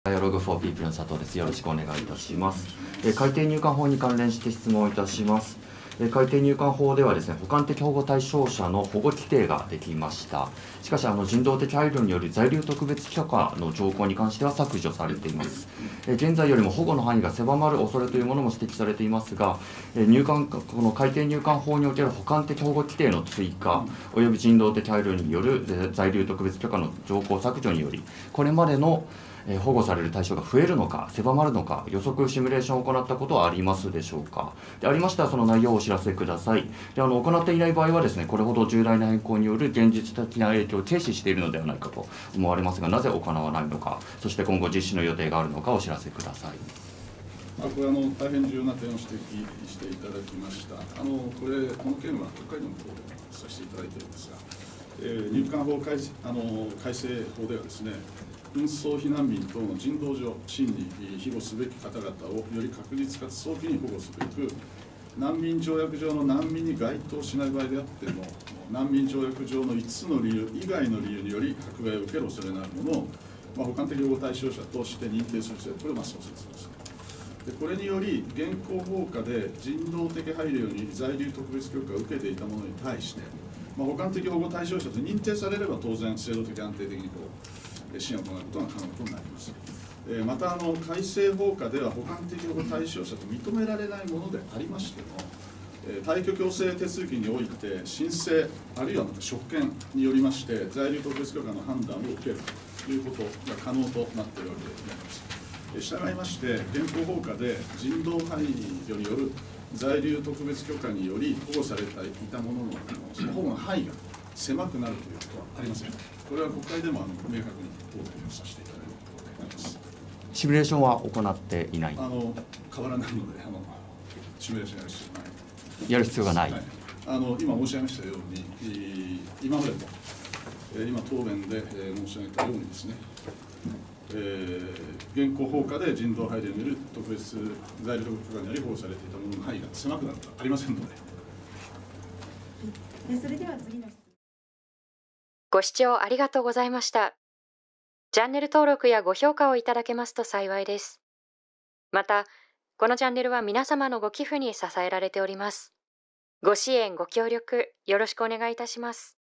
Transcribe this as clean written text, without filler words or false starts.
Dialogue for People の佐藤です。よろしくお願いいたします。改定入管法に関連して質問いたします。改定入管法ではですね、補完的保護対象者の保護規定ができました。しかし、人道的配慮による在留特別許可の条項に関しては削除されています。現在よりも保護の範囲が狭まる恐れというものも指摘されていますが、この改定入管法における補完的保護規定の追加、および人道的配慮による在留特別許可の条項削除により、これまでの保護される対象が増えるのか、狭まるのか、予測シミュレーションを行ったことはありますでしょうか。でありましたら、その内容をお知らせください。で行っていない場合はですね、これほど重大な変更による現実的な影響を軽視しているのではないかと思われますが、なぜ行わないのか、そして今後実施の予定があるのかお知らせください。 これ大変重要な点を指摘していただきました。この件は国会でも答弁させていただいているんですが、入管法改正法ではですね、紛争避難民等の人道上、真に庇護すべき方々をより確実かつ早期に保護すべく、難民条約上の難民に該当しない場合であっても、難民条約上の5つの理由以外の理由により迫害を受ける恐れのあるものを、補完的保護対象者として認定する制度、これを創設します。でこれにより、現行法下で人道的配慮に在留特別許可を受けていた者に対して、補完的保護対象者と認定されれば、当然、制度的安定的に支援を行うことが可能となります。また改正法下では補完的保護対象者と認められないものでありましても、退去強制手続きにおいて申請あるいはまた職権によりまして在留特別許可の判断を受けるということが可能となっているわけでございます。従いまして、現行法下で人道配慮による在留特別許可により保護されていたもののその保護の範囲が狭くなるということはありません。これは国会でも明確に答弁をさせていただいるところであります。 シミュレーションは行っていない。 変わらないので、シミュレーションやる必要がない。 はい、今申し上げましたように、今までと、今答弁で申し上げたようにですね、現行法下で人道配慮による特別在留特別許可により保護されていたものの範囲が狭くなることはありませんので。 それでは次の質問。 ご視聴ありがとうございました。チャンネル登録やご評価をいただけますと幸いです。また、このチャンネルは皆様のご寄付に支えられております。ご支援、ご協力、よろしくお願いいたします。